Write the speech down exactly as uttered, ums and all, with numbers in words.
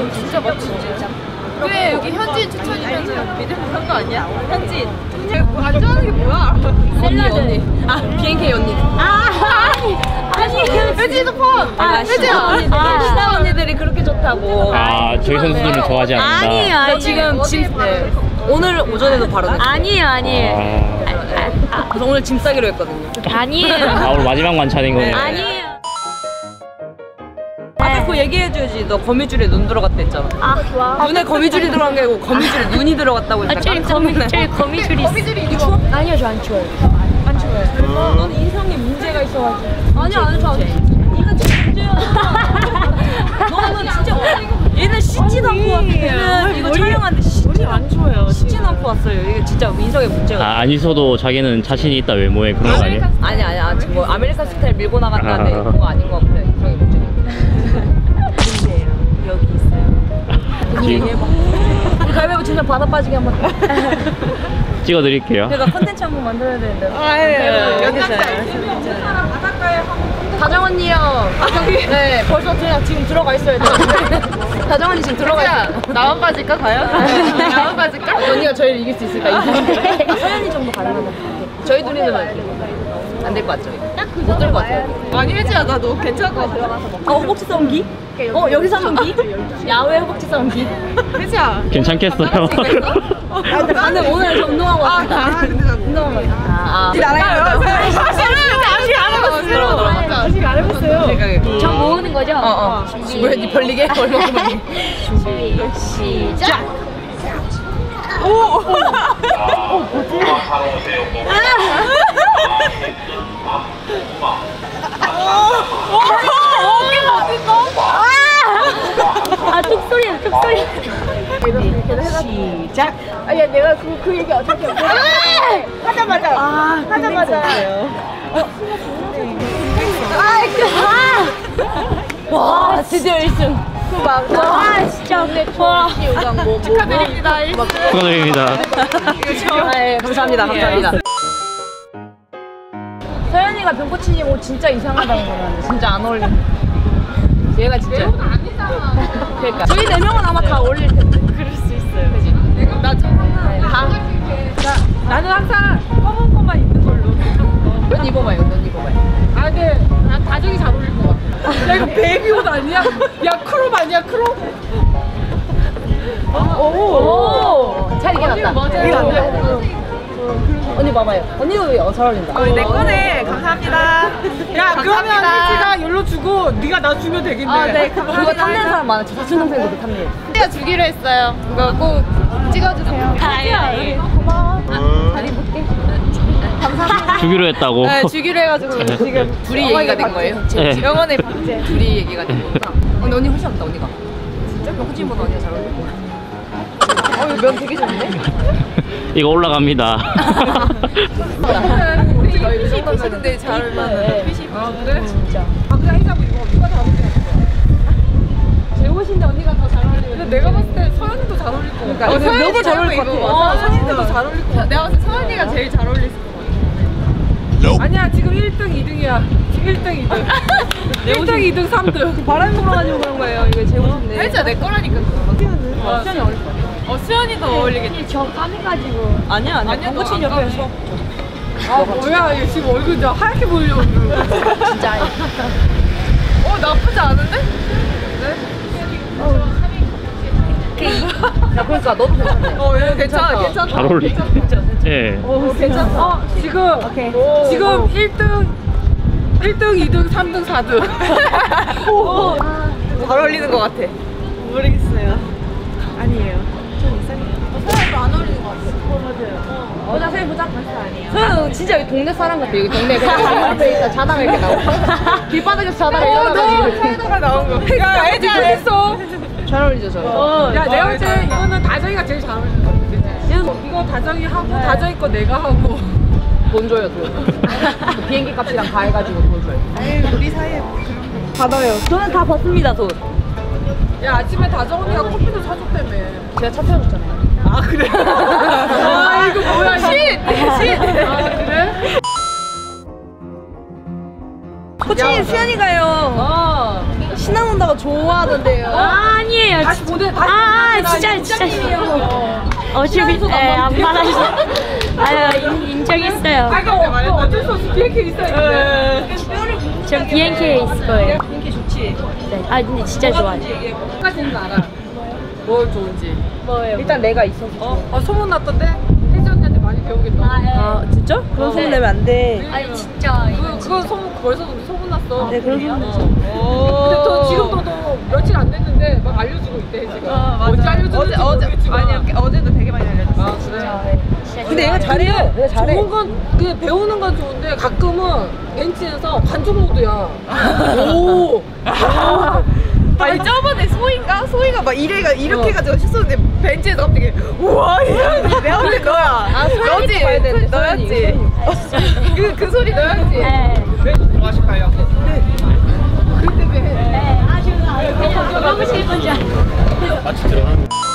진짜 멋지지. 그래 여기 현지인 추천이면은 믿을만 한거 아니야? 현지인. 안 좋아하는 게 뭐야? 샐러드. 언니. 아 비엔케이 언니. 아 아니 아니 현지인도 폰. 아 현지인 언니들. 신나 언니들이 그렇게 좋다고. 아 저희 선수들은 좋아하지 않는다. 아니에요 아니에요. 지금 짐 네. 오늘 오전에도 바로 냈어요. 아니에요 아니에요. 아, 그래서 오늘 짐 싸기로 했거든요. 아니에요. 아 오늘 마지막 만찬인 거네요. 아니에요. 아까 그거 얘기해줘야지. 너 거미줄에 눈 들어갔다 했잖아. 아 와. 눈에 거미줄이 들어간 게 아니고 거미줄에 눈이 들어갔다고 아 했잖아. 저기 거미 저기 거미줄이 있어. 거미줄이 추워? 아니요 저 안 추워요. 안 추워요. 넌 인성에 문제가 있어가지고. 아니야 안 추워. 네가 진짜 문제야. 너는 진짜 얘는 씻지도 않고 왔어. 얘는 이거 촬영하는데 씻지 안 추워요. 씻지도 않고 왔어요. 이게 진짜 인성에 문제가. 아, 안 있어도 자기는 자신이 있다 외모에 그런 거 아니에요? 아니 아니 아니 지금 뭐 아메리칸 스타일 밀고 나갔다는데 그거 아닌 것 같아. 인성에 문제가. 문제예요. 여기 있어요. 지금 우리 가위바위보 진짜 바다 빠지게 한번. 찍어드릴게요. 내가 컨텐츠 한번 만들어야 되는데. 아 예. 여기 있어요. 다정 언니요. 네, 벌써 그냥 지금 들어가 있어야 돼. 다정 언니 지금 들어가 있어. 나만 빠질까 과연? 나만 빠질까? 언니가 저희를 이길 수 있을까? 서연이 정도 가능하면 저희 둘이는 안 될 것 같죠? 못 될 것 같아요. 아니 혜지야 나도 괜찮을 것 같아. 어 허벅지 싸움기? 어 여기서 싸움기? 야외 허벅지 싸움기? 혜지야 괜찮겠어요? 아 근데 나는 오늘 좀 운동하고 왔어. 아 근데 나 운동하고 왔어. 아 나랑 아직 안 해봤어요. 아직 안 해봤어요. 저 모으는 거죠? 어어. 왜 니 벌리게? 얼마큼 준비 시작. 오. 오 뭐지? 아 툭소리야 툭소리. 시작. 아야 내가 그 그 얘기 어떻게 하자마자 아 하자마자. 아, 와 드디어 일 승. 막 와 진짜 와 축하드립니다. 일 승. 축하드립니다. 네, 감사합니다. 감사합니다. 서연이가 병코치님 옷 진짜 이상하다는 거는 진짜 안 어울려. 얘가 진짜. 내용은 아니잖아. 그러니까 저희 네 명은 아마 다 어울릴 텐데. 그럴 수 있어요. 그지? 나 다. 나 나는 항상 검은 거만 입는 걸로. 넌 입어봐요. 넌 입어봐요. 아 근데 난 다정이 잘 어울릴 것 같아. 야 이거 베이비 옷 아니야? 야 크롭 아니야 크롭? 오. 잘 이게 낫다. 맞아요. 이게 낫네. 언니 봐봐요. 언니도 왜 잘 어울린다. 어, 내 거네. 감사합니다. 야, 그러면 혜지가 열로 주고 네가 나 주면 되겠네. 아, 네. 그거 탐내는 사람 많아. 저 사촌 동생도 탐내요. 제가 주기로 했어요. 이거 꼭 찍어주세요. 다행이에요. 고마워. 잘 입을게. 감사합니다. 주기로 했다고. 네, 주기로 해가지고 지금 둘이 얘기가 된 거예요. 네. 영원의 박제. 둘이 얘기가 된 거구나. 근데 언니 훨씬 없다, 언니가. 진짜? 호진보다 언니가 잘 어울릴 것 같아. 어, 이거 면 되게 좋은데? 이거 올라갑니다. 우리 핏이 근데 잘 어울리네. 핏이. 아, 그래? 진짜. 아, 그냥 혜지하고 이거 누가 잘 어울리는 거야? 제 옷인데 언니가 더 잘 어울리는 근데 내가 봤을 때 서연이도 잘 어울릴 것 같아. 어, 너무 잘 어울릴 것 같아. 어, 서연이도 잘 어울릴 것 같아. 내가 봤을 때 서연이가 제일 잘 어울릴 것 같아. 아니야, 지금 일 등, 이 등이야. 지금 일 등, 이 등. 일 등, 이 등, 삼 등. 바람이 불어가지고 그런 거예요. 이거 제 옷인데. 혜지야 내 거라니까. 어, 수연이 어울릴 것 같아. 어, 수연이도 어울리겠다. 저 까매가지고. 아니야, 아니야. 아니야, 병코친 너안 옆에 서. 아, 뭐야, 얘 지금 얼굴 진짜 하얗게 보이려고. 진짜. 어, 나쁘지 않은데? 네? 야, 그러니까 너도 괜찮네. 어, 얘 괜찮아, 괜찮아. 잘 어울리. 예. 어, 괜찮다. 어, 지금, 오, 지금 오. 일 등, 일 등, 이 등, 삼 등, 사 등. 오. 잘 어울리는 것 같아. 모르겠어요. 아니에요. 좀 이상해요. 서연이도 안 어울리는 것 같아. 어, 맞아요. 보자, 서연 보자. 아니에요. 서연 진짜 여기 동네 사람 같아. 여기 동네 그냥 앞에 있다 자다가 이렇게 나오고. 길바닥에서 자다가 일어나가지고. 사이다가 나온 거. 야, 애지 안 했어. 잘 어울리죠, 저. 어, 야, 내가 볼 때 이거는 다정이가 제일 잘 어울리는 것 같아. 이거 다정이 하고, 다정이 거 내가 하고. 돈 줘요, 돈. 그 비행기 값이랑 다 해가지고 돈 줘요. 에이, 우리 사이에 받아요. 저는 다 벗습니다, 돈. 야, 아침에 다정 언니가 커피도 사줬다며. 제가 차 태워줬잖아요. 아, 그래? 아, 이거 뭐야, 신! 신! 아, 그래? 코치님 수연이가요. 어. 신나는다고 좋아하던데요. 아니에요 아니에요. 다시 보내 다시 아, 보내라. 진짜, 진짜. 어차피, 신랑도 예, 안 안 받아서. 아유, 인- 인정했어요. 아, 이거 어, 어쩔 수 없이 비행기 있어야 돼. 전 비엔케이에 있을 거예요. 비행기 좋지. 네. 아, 근데 진짜 좋아요. 까지는 알아. 뭘 좋은지. 뭐예요? 일단 내가 있어서. 어, 어 소문 났던데 혜지 언니한테 많이 배우겠다. 아, 예. 진짜? 그런 소문 내면 안 돼. 아니, 진짜. 그 그건 소문 벌써 소문 났어. 네, 그런 소문 났어. 근데 또 지금도 너 며칠 안 됐는데 막 알려주고 있대 혜지가. 언제 알려주는지 모르겠지만. 아니 어제도 되게 많이 알려줬어. 아 그래. 진짜 근데 얘가 잘해요. 얘가 잘해. 좋은 건 그 배우는 건 좋은데 가끔은 벤치에서 관중 모드야. 오. 아니 저번에 소희가 소희가 막 이래가 이렇게 해가지고 슛쏘는데 벤치에서 갑자기 우와 이러는데 내가 언제 너야. 아 너지 너였지. 그 그 소리 너였지. 네. 들어가실까요? 네. 아주, 아주, 그냥 너무 슬픈지. 마치 들어가는